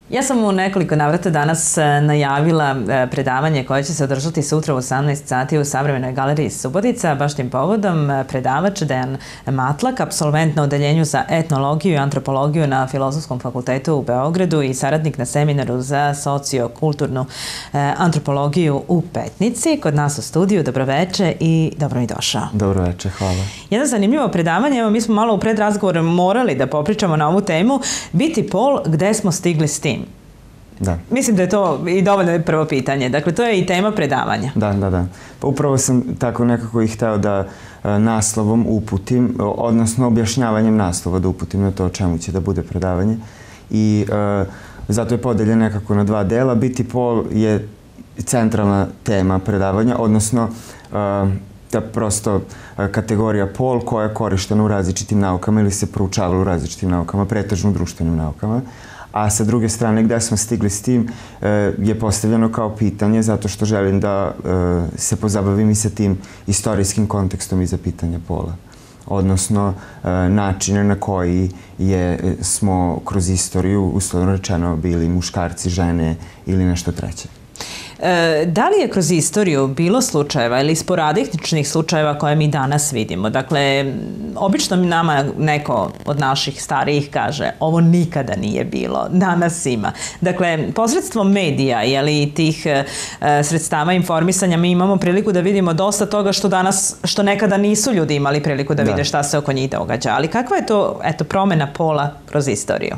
Ja sam u nekoliko navrata danas najavila predavanje koje će se održati sutra u 18 sati u Savremenoj galeriji Subotica. Baš tim povodom predavač Dejan Matlak, apsolvent na odeljenju za etnologiju i antropologiju na Filozofskom fakultetu u Beogradu i saradnik na seminaru za sociokulturnu antropologiju u Petnici. Kod nas u studiju, dobroveče i dobro mi došao. Dobroveče, hvala. Jedno zanimljivo predavanje, evo mi smo malo u predrazgovoru morali da popričamo na ovu temu. Biti pol, gde smo stigli s tim? Da. Mislim da je to i dovoljno prvo pitanje. Dakle, to je i tema predavanja. Da. Pa upravo sam tako nekako i hteo da naslovom uputim, odnosno objašnjavanjem naslova da uputim na to o čemu će da bude predavanje. I zato je podeljen nekako na dva dela. Biti pol je centralna tema predavanja, odnosno ta prosto kategorija pol koja je korištena u različitim naukama ili se proučavala u različitim naukama, pretežno u društvenim naukama. A sa druge strane, gde smo stigli s tim je postavljeno kao pitanje zato što želim da se pozabavim i sa tim istorijskim kontekstom iza pitanja pola. Odnosno, načine na koji smo kroz istoriju, uslovno rečeno, bili muškarci, žene ili nešto treće. Da li je kroz istoriju bilo slučajeva ili sporadičnih slučajeva koje mi danas vidimo? Dakle, obično nama neko od naših starijih kaže ovo nikada nije bilo, danas ima. Dakle, posredstvom medija i tih sredstava informisanja mi imamo priliku da vidimo dosta toga što nekada nisu ljudi imali priliku da vide šta se oko njih događa. Ali kakva je to promena pola kroz istoriju?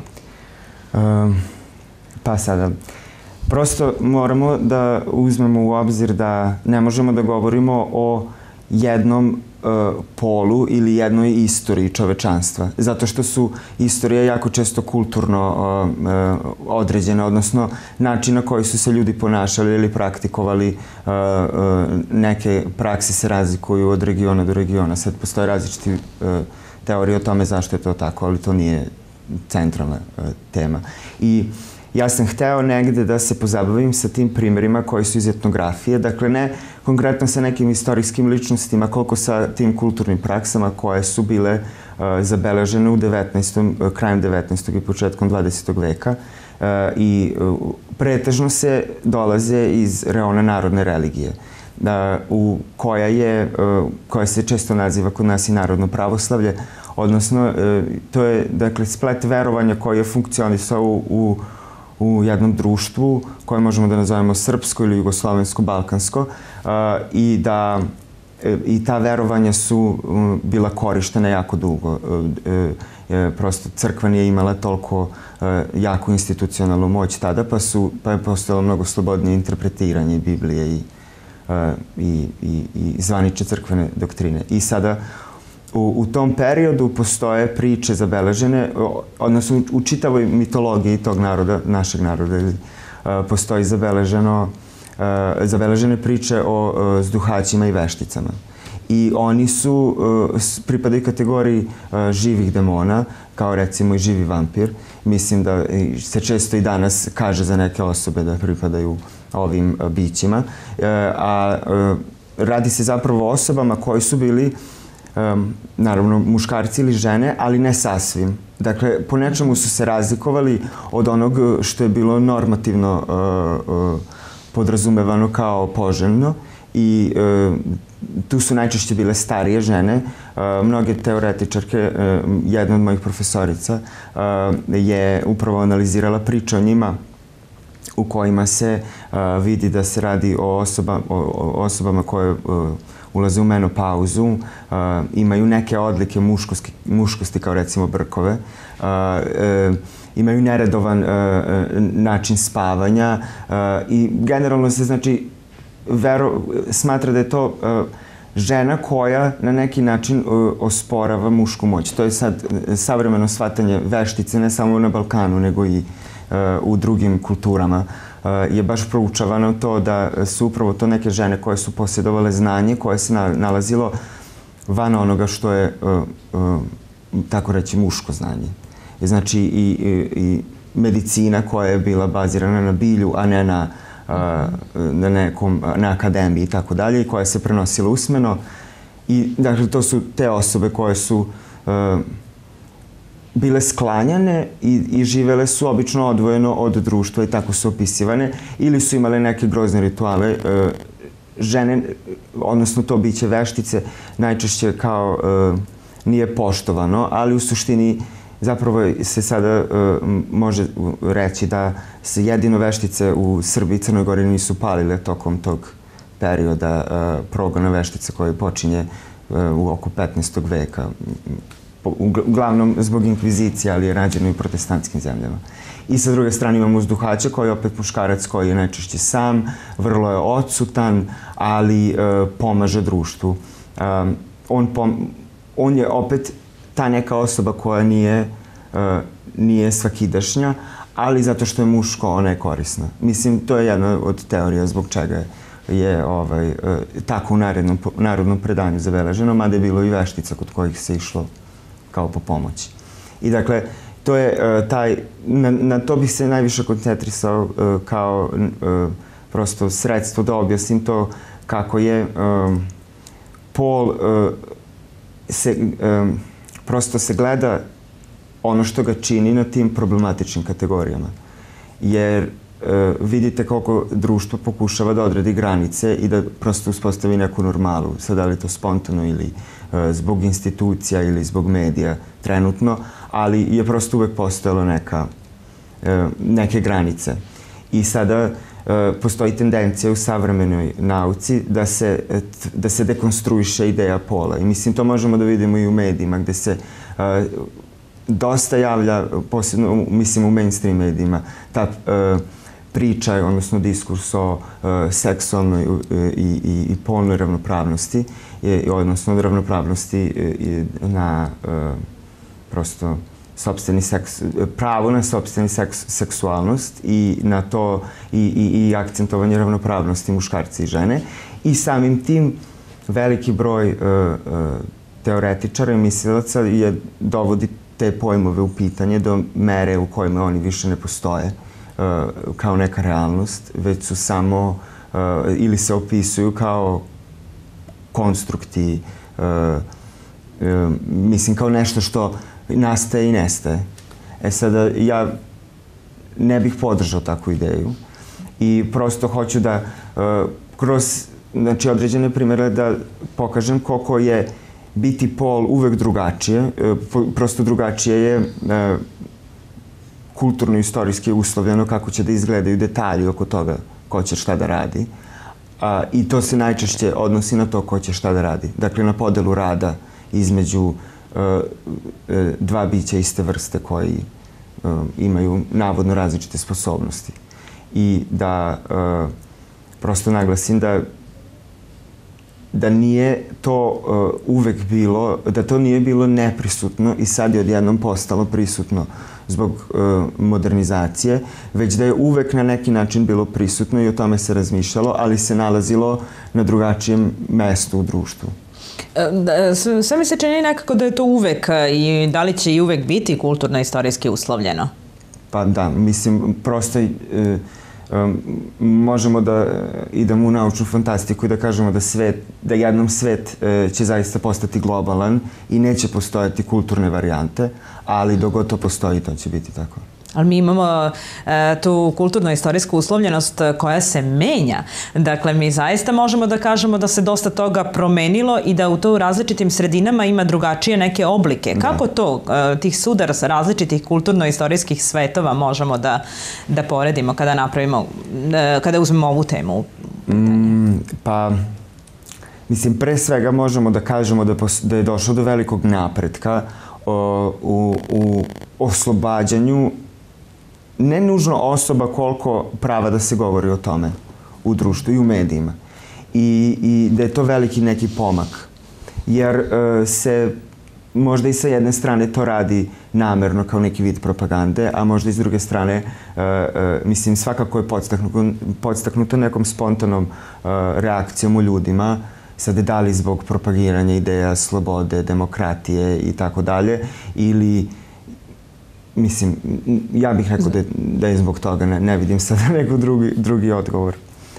Pa sada... Prosto moramo da uzmemo u obzir da ne možemo da govorimo o jednom polu ili jednoj istoriji čovečanstva. Zato što su istorije jako često kulturno određene, odnosno način na koji su se ljudi ponašali ili praktikovali. Neke prakse se razlikuju od regiona do regiona. Sad postoje različite teorije o tome zašto je to tako, ali to nije centralna tema. I ja sam hteo negde da se pozabavim sa tim primjerima koji su iz etnografije, dakle ne konkretno sa nekim istorijskim ličnostima, koliko sa tim kulturnim praksama koje su bile zabeležene u krajem 19. i početkom 20. veka i pretežno se dolaze iz reona narodne religije, koja se često naziva kod nas i narodno pravoslavlje, odnosno to je dakle splet verovanja koji je funkcionisao u jednom društvu koje možemo da nazovemo srpsko ili jugoslovensko-balkansko i ta verovanja su bila korištena jako dugo. Prosto crkva nije imala toliko jaku institucionalnu moć tada, pa je postojalo mnogo slobodnije interpretiranje Biblije i zvanične crkvene doktrine. I sada u tom periodu postoje priče zabeležene, odnosno u čitavoj mitologiji tog naroda, našeg naroda, postoji zabeležene priče o zduhaćima i vešticama. I oni pripadaju kategoriji živih demona, kao recimo i živi vampir. Mislim da se često i danas kaže za neke osobe da pripadaju ovim bićima. A radi se zapravo o osobama koji su bili naravno muškarci ili žene, ali ne sasvim. Dakle, po nečemu su se razlikovali od onog što je bilo normativno podrazumevano kao poželjno i tu su najčešće bile starije žene. Mnoge teoretičarke, jedna od mojih profesorica, je upravo analizirala priče o njima u kojima se vidi da se radi o osobama koje ulaze u menopauzu, imaju neke odlike muškosti kao recimo brkove, imaju neredovan način spavanja i generalno se smatra da je to žena koja na neki način osporava mušku moć. To je sad savremeno shvatanje veštice ne samo na Balkanu nego i u drugim kulturama. Je baš proučavano to da su upravo to neke žene koje su posjedovale znanje koje se nalazilo van onoga što je, tako reći, muško znanje. Znači i medicina koja je bila bazirana na bilju, a ne na akademiji i tako dalje, i koja se prenosila usmeno. I dakle, to su te osobe koje su bile sklanjane i živele su obično odvojeno od društva i tako su opisivane, ili su imale neke grozne rituale. Žene, odnosno to biće veštice, najčešće kao nije poštovano, ali u suštini zapravo se sada može reći da se jedino veštice u Srbiji i Crnoj Gori nisu palile tokom tog perioda progona veštica koji počinje u oko 15. veka. Uglavnom zbog inkvizicije, ali je rađeno i u protestantskim zemljama. I sa druge strane imamo uzduhača koji je opet muškarac koji je najčešće sam, vrlo je odsutan, ali pomaže društvu. On je opet ta neka osoba koja nije svakidašnja, ali zato što je muško, ona je korisna. Mislim, to je jedna od teorija zbog čega je tako u narodnom predanju zabeleženo, mada je bilo i veštica kod kojih se išlo kao po pomoći. I dakle, to je na to bih se najviše koncentrisao kao prosto sredstvo da objasnim to kako je pol prosto se gleda ono što ga čini na tim problematičnim kategorijama. Jer vidite koliko društvo pokušava da odredi granice i da prosto uspostavi neku normalu. Sad, da li to spontano ili zbog institucija ili zbog medija trenutno, ali je prosto uvek postojalo neke granice. I sada postoji tendencija u savremenoj nauci da se dekonstruiše ideja pola. I mislim, to možemo da vidimo i u medijima, gde se dosta javlja, posebno, mislim, u mainstream medijima, ta priča, odnosno diskurs o seksualnoj i polnoj ravnopravnosti, odnosno ravnopravnosti na prosto pravo na sopstveni seksualnost i na to i akcentovanje ravnopravnosti muškarca i žene. I samim tim veliki broj teoretičara i mislilaca dovodi te pojmove u pitanje do mere u kojima oni više ne postoje kao neka realnost, već su samo ili se opisuju kao konstrukti, mislim kao nešto što nastaje i nestaje. Sada, ja ne bih podržao takvu ideju i prosto hoću da kroz određene primere da pokažem koliko je biti pol uvek drugačije. Prosto drugačije je kulturno-istorijski uslovljeno kako će da izgledaju detalji oko toga ko će šta da radi. I to se najčešće odnosi na to ko će šta da radi. Dakle, na podelu rada između dva bića iste vrste koji imaju navodno različite sposobnosti. I da prosto naglasim da nije to uvek bilo, da to nije bilo neprisutno i sad je odjednom postalo prisutno zbog modernizacije, već da je uvek na neki način bilo prisutno i o tome se razmišljalo, ali se nalazilo na drugačijem mestu u društvu. Sve mi se čini nekako da je to uvek i da li će i uvek biti kulturno-istorijski uslovljeno? Pa da, mislim, prosto možemo da idemo u naučnu fantastiku i da kažemo da jednom svet će zaista postati globalan i neće postojati kulturne varijante, ali dok god to postoji, to će biti tako. Ali mi imamo tu kulturno-istorijsku uslovljenost koja se menja. Dakle, mi zaista možemo da kažemo da se dosta toga promenilo i da u to u različitim sredinama ima drugačije neke oblike. Kako to, tih sudara sa različitih kulturno-istorijskih svetova možemo da poredimo kada napravimo, kada uzmemo ovu temu? Pa, mislim, pre svega možemo da kažemo da je došlo do velikog napretka u oslobađanju ne nužno osoba koliko prava da se govori o tome u društvu i u medijima. I da je to veliki neki pomak. Jer se možda i sa jedne strane to radi namerno kao neki vid propagande, a možda i s druge strane, mislim, svakako je podstaknuto nekom spontanom reakcijom u ljudima, sad da li zbog propagiranja ideja slobode, demokratije i tako dalje, ili mislim, ja bih rekao da je zbog toga, ne vidim sada neko drugi odgovor.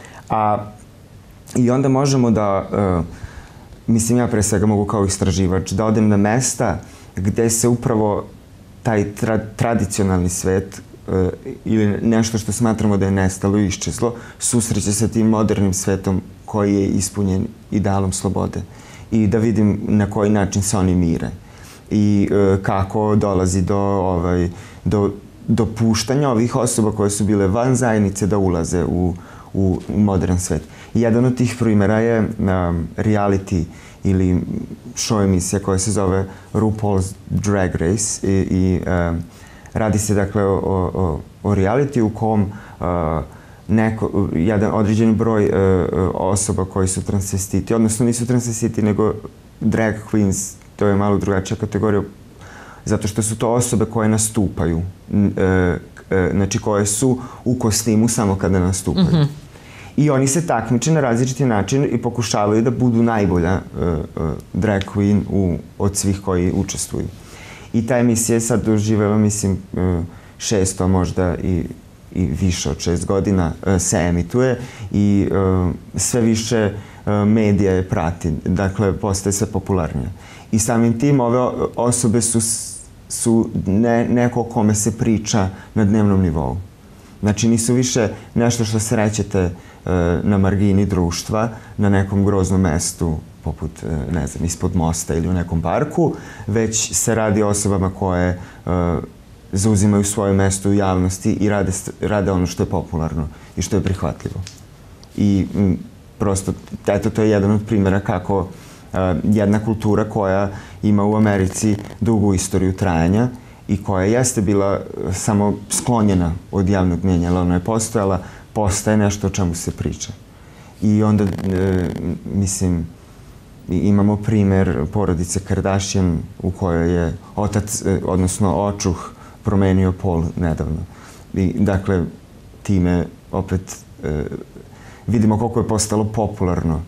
I onda možemo da, mislim, ja pre svega mogu kao istraživač da odem na mesta gde se upravo taj tradicionalni svet ili nešto što smatramo da je nestalo i iščezlo, susreće sa tim modernim svetom koji je ispunjen idealom slobode i da vidim na koji način se oni mire i kako dolazi do dopuštanja ovih osoba koje su bile van zajednice da ulaze u modern svet. Jedan od tih primjera je reality ili show emisija koja se zove RuPaul's Drag Race i radi se dakle o reality u kom jedan određen broj osoba koji su transvestiti, odnosno nisu transvestiti nego drag queens, to je malo drugačija kategorija, zato što su to osobe koje nastupaju, znači koje su u kostimu samo kada nastupaju. I oni se takmiče na različiti način i pokušavaju da budu najbolja drag queen od svih koji učestvuju. I ta emisija je sad doživela, mislim, 600, možda i više od 6 godina se emituje i sve više medija je prati, dakle postaje sve popularnije. I samim tim ove osobe su neko kome se priča na dnevnom nivou. Znači nisu više nešto što srećete na margini društva, na nekom groznom mestu, poput, ne znam, ispod mosta ili u nekom parku, već se radi o osobama koje zauzimaju svoje mesto u javnosti i rade ono što je popularno i što je prihvatljivo. I prosto, eto, to je jedan od primjera kako jedna kultura koja ima u Americi dugu istoriju trajanja i koja jeste bila samo sklonjena od javnog mnjenja, ali ona je postojala, postaje nešto o čemu se priča. I onda, mislim, imamo primjer porodice Kardashian u kojoj je otac, odnosno očuh, promenio pol nedavno. I, dakle, time opet vidimo koliko je postalo popularno.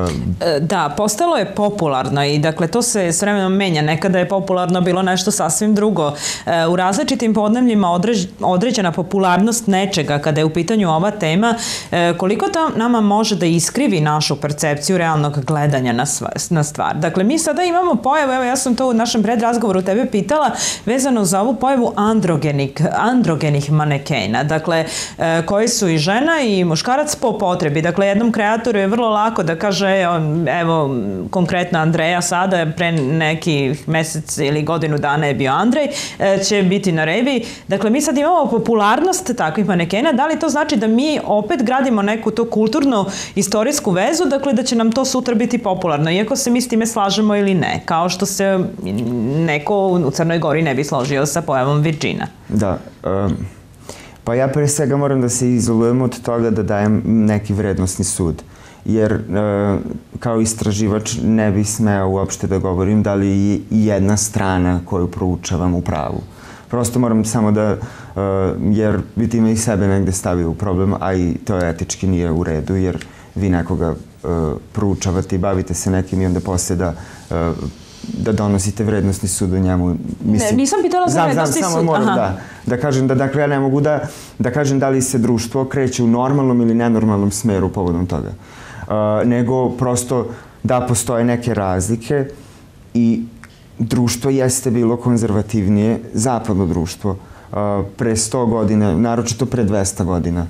Da, postalo je popularno i dakle to se s vremenom menja. Nekada je popularno bilo nešto sasvim drugo. U različitim podnebljima određena popularnost nečega kada je u pitanju ova tema, koliko to nama može da iskrivi našu percepciju realnog gledanja na stvar. Dakle, mi sada imamo pojavu, evo ja sam to u našem predrazgovoru tebe pitala, vezano za ovu pojavu androgenih manekena, dakle, koji su i žena i muškarac po potrebi. Dakle, jednom kreatoru je vrlo lako da kaže, evo, konkretno Andreja sada, pre nekih mesec ili godinu dana je bio Andrej, će biti na reviji. Dakle, mi sad imamo popularnost takvih manekena. Da li to znači da mi opet gradimo neku to kulturnu, istorijsku vezu, dakle da će nam to sutra biti popularno, iako se mi s time slažemo ili ne, kao što se neko u Crnoj Gori ne bi složio sa pojavom Virgina? Da, pa ja pre svega moram da se izolujem od toga da dajem neki vrednosni sud. Jer kao istraživač ne bi smeo uopšte da govorim da li je jedna strana koju proučavam u pravu. Prosto moram samo da, jer bi time i sebe negde stavio u problem, a i to etički nije u redu, jer vi nekoga proučavate i bavite se nekim i onda posle da donosite vrednosni sud o njemu. Ne, nisam pitala za vrednosni sud. Samo moram da kažem da, dakle, ja ne mogu da kažem da li se društvo kreće u normalnom ili nenormalnom smeru povodom toga. Nego prosto da postoje neke razlike i društvo jeste bilo konzervativnije, zapadno društvo, pre 100 godina, naročito pre 200 godina,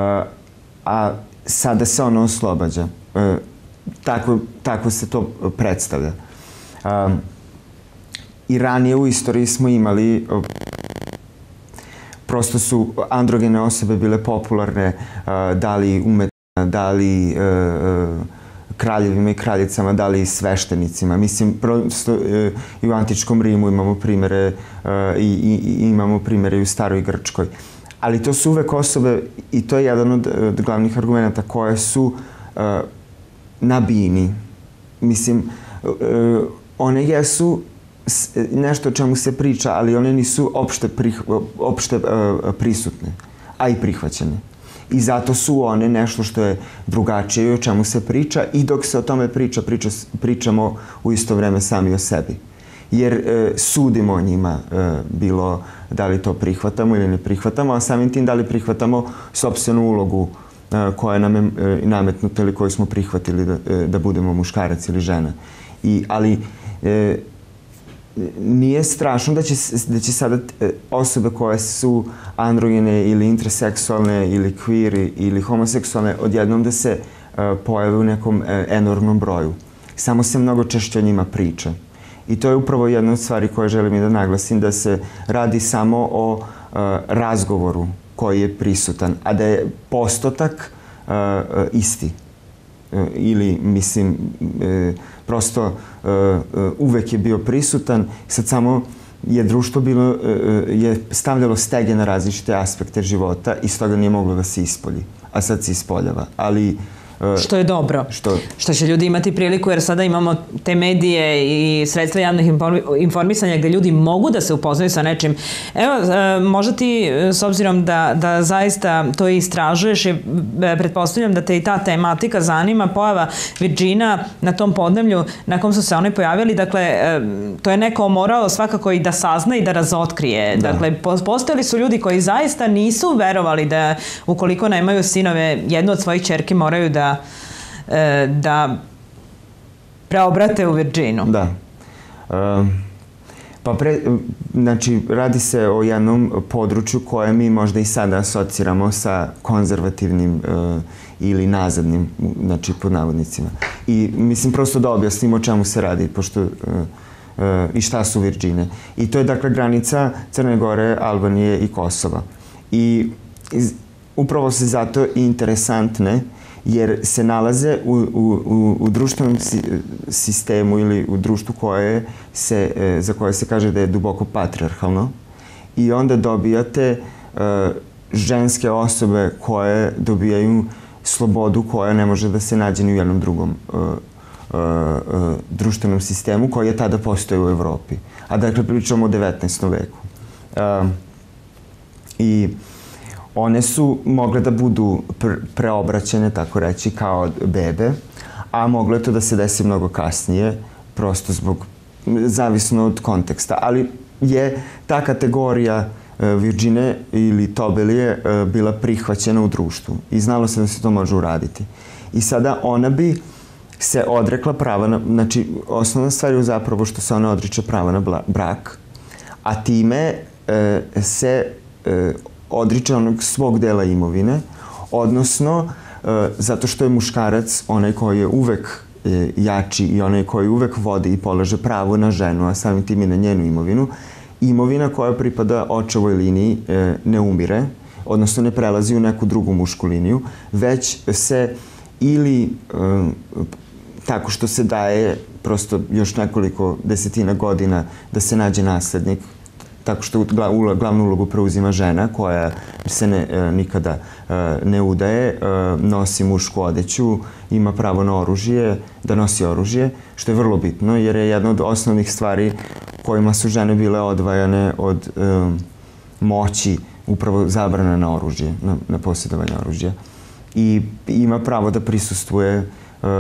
a sada se ono oslobađa. Tako se to predstavlja. I ranije u istoriji smo imali, prosto su androgene osobe bile popularne, da li da li kraljevima i kraljicama, da li sveštenicima. Mislim, prosto i u antičkom Rimu imamo primere i imamo primere i u staroj Grčkoj. Ali to su uvek osobe, i to je jedan od glavnih argumenta, koje su na bini. Mislim, one jesu nešto o čemu se priča, ali one nisu opšte prisutne, a i prihvaćene. I zato su one nešto što je drugačije i o čemu se priča i dok se o tome pričamo u isto vreme sami o sebi. Jer sudimo o njima, bilo da li to prihvatamo ili ne prihvatamo, a samim tim da li prihvatamo sopstvenu ulogu koja nam je nametnuta ili koju smo prihvatili da budemo muškarac ili žena. Ali nije strašno da će sada osobe koje su androgene ili interseksualne ili queer ili homoseksualne odjednom da se pojave u nekom enormnom broju. Samo se mnogo češće o njima priča. I to je upravo jedna od stvari koje želim i da naglasim, da se radi samo o razgovoru koji je prisutan, a da je postotak isti. Ili, mislim, prosto uvek je bio prisutan, sad samo je društvo je stavljalo stege na različite aspekte života i s toga nije moglo da se ispolji, a sad se ispoljava, ali što je dobro. Što će ljudi imati priliku, jer sada imamo te medije i sredstva javnih informisanja gde ljudi mogu da se upoznaju sa nečim. Evo, možda ti, s obzirom da zaista to istražuješ i pretpostavljam da te i ta tematika zanima, pojava Virgina na tom podneblju na kom su se oni pojavili, dakle, to je neko morao svakako i da sazna i da razotkrije. Dakle, postojali su ljudi koji zaista nisu verovali da ukoliko nemaju sinove, jednu od svojih ćerki moraju da preobrate u Virginu. Da. Znači, radi se o jednom području koje mi možda i sada asociramo sa konzervativnim ili nazadnim, znači pod navodnicima. I mislim prosto da objasnimo o čemu se radi, pošto i šta su Virgine. I to je dakle granica Crne Gore, Albanije i Kosova. I upravo se zato i interesantne jer se nalaze u društvenom sistemu ili u društvu za koje se kaže da je duboko patrijarhalno i onda dobijate ženske osobe koje dobijaju slobodu koja ne može da se nađe ni u jednom drugom društvenom sistemu koji je tada postoji u Evropi. A dakle pričamo o 19. veku. I one su mogle da budu preobraćene, tako reći, kao bebe, a moglo je to da se desi mnogo kasnije, prosto zavisno od konteksta. Ali je ta kategorija Virgine ili Tobelije bila prihvaćena u društvu i znalo se da se to može uraditi. I sada ona bi se odrekla prava znači, osnovna stvar je zapravo što se ona odriče prava na brak, a time se odriče onog svog dela imovine, odnosno zato što je muškarac onaj koji je uvek jači i onaj koji uvek vodi i polaže pravo na ženu, a samim tim i na njenu imovinu, imovina koja pripada očevoj liniji ne umire, odnosno ne prelazi u neku drugu mušku liniju, već se ili tako što se daje prosto još nekoliko desetina godina da se nađe naslednik, tako što glavnu ulogu preuzima žena koja se nikada ne udaje, nosi mušku odeću, ima pravo na oružje, da nosi oružje, što je vrlo bitno jer je jedna od osnovnih stvari kojima su žene bile odvajane od moći upravo zabrana na oružje, na posjedovanje oružja. I ima pravo da prisustvuje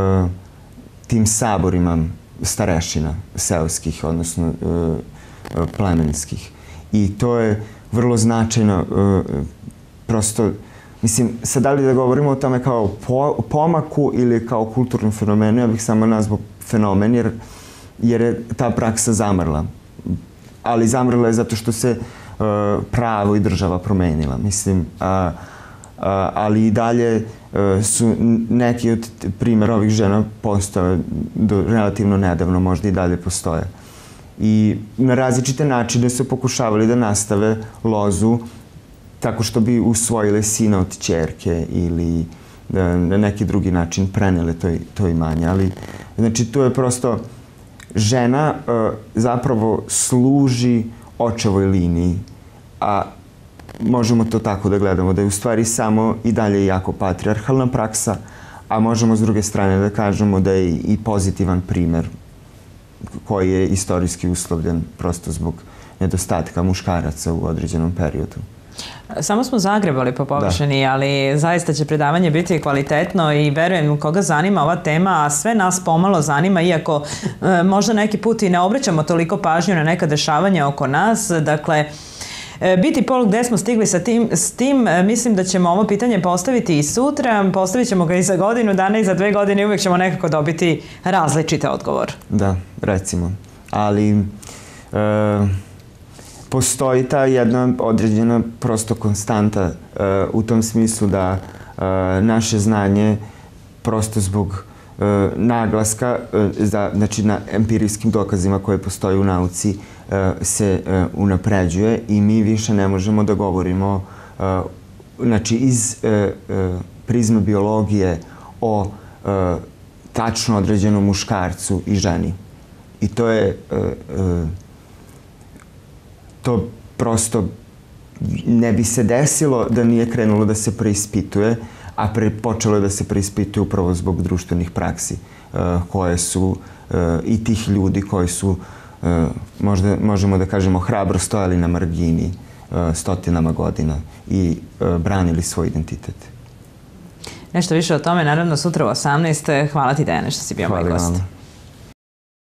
tim saborima starešina seoskih, odnosno plemenskih. I to je vrlo značajno, prosto, mislim, sad da li da govorimo o tome kao pomaku ili kao kulturnom fenomenu, ja bih samo nazvao fenomen jer je ta praksa zamrla. Ali zamrla je zato što se pravo i država promenila, mislim, ali i dalje su neki od primjera ovih žena postale relativno nedavno, možda i dalje postoje. I na različite načine su pokušavali da nastave lozu tako što bi usvojile sina od ćerke ili na neki drugi način prenele to imanje. Ali, znači, tu je prosto žena zapravo služi očevoj liniji, a možemo to tako da gledamo, da je u stvari samo i dalje jako patrijarhalna praksa, a možemo s druge strane da kažemo da je i pozitivan primer koji je istorijski uslovljen prosto zbog nedostatka muškaraca u određenom periodu. Samo smo zagrebali po površini, ali zaista će predavanje biti kvalitetno i verujem koga zanima ova tema, a sve nas pomalo zanima, iako možda neki put i ne obraćamo toliko pažnju na neka dešavanja oko nas. Dakle, biti pol gde smo stigli s tim, mislim da ćemo ovo pitanje postaviti i sutra, postavit ćemo ga i za godinu dana i za 2 godine i uvijek ćemo nekako dobiti različite odgovor. Da, recimo. Ali postoji ta jedna određena prosto konstanta u tom smislu da naše znanje prosto zbog naglaska, znači na empirijskim dokazima koje postoje u nauci, se unapređuje i mi više ne možemo da govorimo znači iz prizme biologije o tačno određenom muškarcu i ženi. I to je to prosto ne bi se desilo da nije krenulo da se preispituje, a počelo je da se preispituje upravo zbog društvenih praksi koje su i tih ljudi koji su, možda možemo da kažemo, hrabro stojali na margini stotinama godina i branili svoj identitet. Nešto više o tome, naravno, sutra u 18. Hvala ti, Dejane, što si bio moj gost.